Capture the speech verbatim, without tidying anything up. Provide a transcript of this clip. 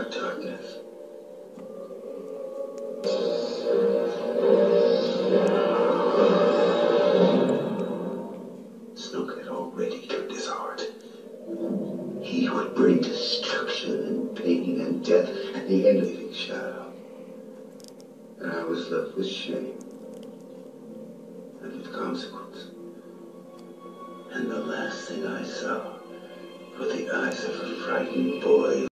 our darkness. Snoke had already turned his heart. He would bring destruction and pain and death and the ending shadow. And I was left with shame and with consequence. And the last thing I saw were the eyes of a frightened boy